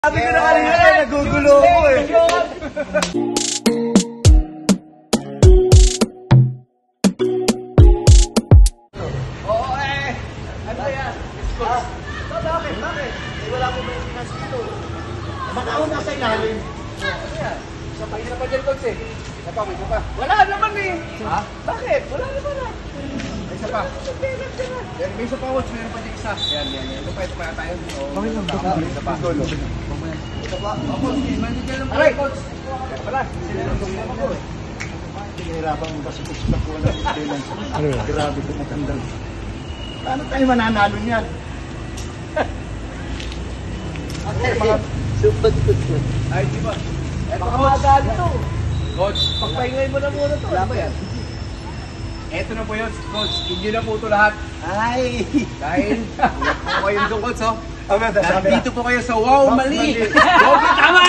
Sabi ko na kanina, nagugulo ako eh. Oo eh. Ano ba yan? Bakit? Bakit? Wala ko ba yung finance dito? Baka ako nasa ilalim. Ano yan? Isa pa dyan, Coach eh. Isa pa. Wala naman eh. Ha? Bakit? Wala naman ah. Isa pa. May isa pa, Coach. Meron pa dyan isa. Yan. Ito pa tayo. Okay lang. Isa pa. Ito pa. Coach, manigyan lang pa, Coach. Wala. Hinihirapan mo kasi Coach na po ng balance. Grabe ko matandang. Paano tayo mananalo niyan? Super Coach. Ay, di ba? Baka magaan ito. Coach, pagpahingay mo na muna ito. Wala ba yan? Eto na po yun, Coach. Inyo na po ito lahat. Ay! Dahil, po kayo dito, Coach, oh. Dito po kayo sa Wow Mali! Okay, tama!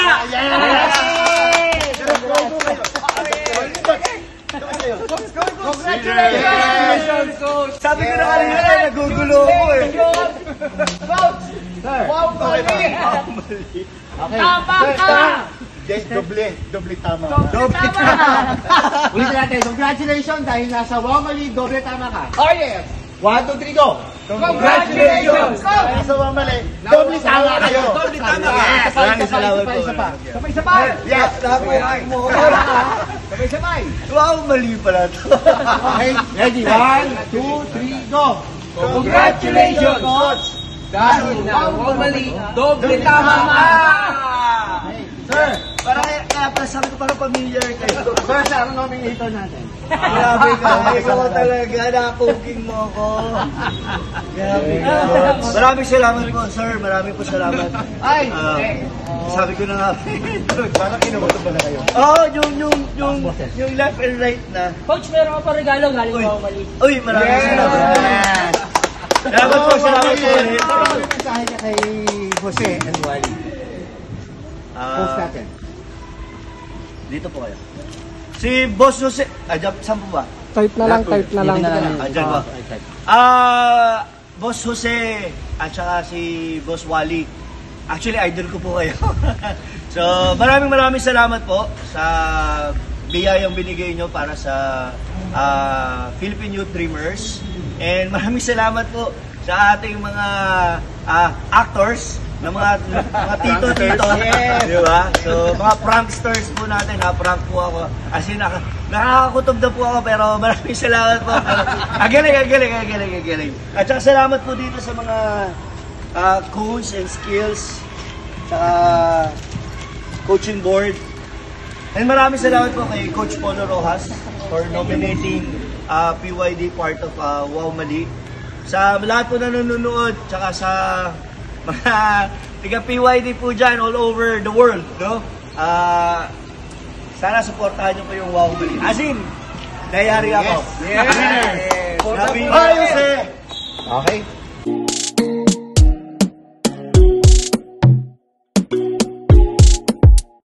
Congratulations, Coach! Sabi ko na kanina, nagugulo ako eh. Coach! Wow Mali! Tama ka! Doble tama. Doble tama. Ulitin natin, congratulations dahil nasa Wow Mali, doble tama ka. Oh yes! 1, 2, 3, go! Congratulations! Dahil sa Wow Mali, doble tama kayo. Doble tama. Yes! Maraming salamat po. Sabay-sabay! Yes! Sabay-sabay! Wow Mali pala ito. Okay, ready? 1, 2, 3, go! Congratulations, Coach! Dahil na Wow Mali, doble tama ka! Sir, kaya sabi ko parang familiar kayo. Sir, ano nominator natin? Grabe ka, ikaw talaga, na-cooking mo ako. Grabe ka. Maraming salamat po, sir. Maraming po salamat. Ay! Sabi ko na nga. Parang kinukuto ba na kayo? Oo, yung left and right na. Coach, meron ka pa regalo galing Wow Mali. Uy, maraming salamat. Salamat po, salamat po. Maraming mensahe ka kay Jose and Wally. Post natin. Dito po kayo. Si Boss Jose, saan po ba? Type na lang. Diyan ba? Boss Jose at saka si Boss Wally. Actually, idol ko po kayo. So, maraming salamat po sa biyayang binigay nyo para sa Philippine Youth Dreamers. And maraming salamat po sa ating mga actors, na mga tito, Yes. di ba? So, mga pranksters po natin, prank po ako. As in, nakakakutob na po ako, pero maraming salamat po. Agaling. At saka salamat po dito sa mga coach and skills, saka coaching board. And maraming salamat po kay Coach Polo Rojas for nominating PYD part of Wow Mali. Sa lahat po na nanonood, tsaka sa mga tiga PYD po dyan all over the world, no? Sana supportahan nyo po yung Wow Mali. As in, nayari ako. Yes! Winner! Yes! Okay.